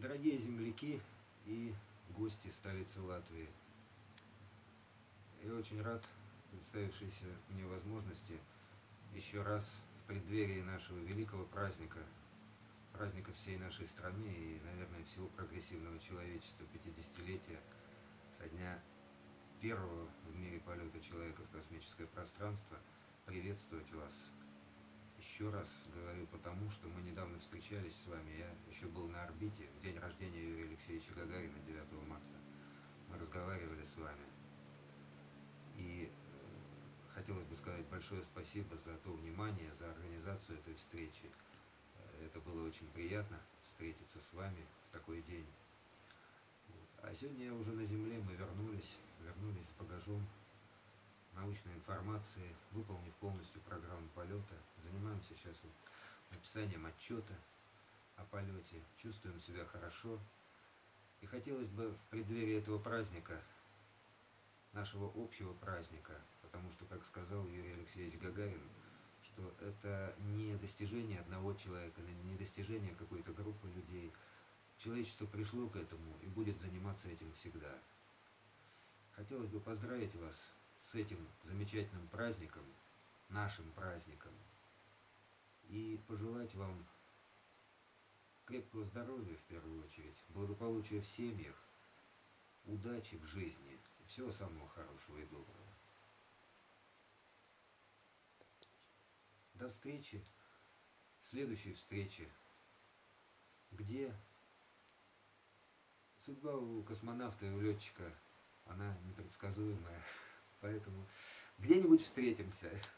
Дорогие земляки и гости столицы Латвии, я очень рад представившейся мне возможности еще раз в преддверии нашего великого праздника, праздника всей нашей страны и, наверное, всего прогрессивного человечества, 50-летия со дня первого в мире полета человека в космическое пространство, приветствовать вас. Еще раз говорю потому, что мы недавно встречались с вами, я еще был на орбите в день рождения Юрия Алексеевича Гагарина, 9 марта. Мы разговаривали с вами. И хотелось бы сказать большое спасибо за то внимание, за организацию этой встречи. Это было очень приятно встретиться с вами в такой день. А сегодня уже на Земле мы вернулись с багажом научной информации, выполнив полностью программу полета. Занимаемся сейчас написанием отчета о полете, чувствуем себя хорошо. И хотелось бы в преддверии этого праздника, нашего общего праздника, потому что, как сказал Юрий Алексеевич Гагарин, что это не достижение одного человека, не достижение какой-то группы людей. Человечество пришло к этому и будет заниматься этим всегда. Хотелось бы поздравить вас с этим замечательным праздником, нашим праздником, и пожелать вам крепкого здоровья в первую очередь, благополучия в семьях, удачи в жизни, всего самого хорошего и доброго. До встречи, следующей встречи, где судьба у космонавта и у летчика, она непредсказуемая, поэтому где-нибудь встретимся.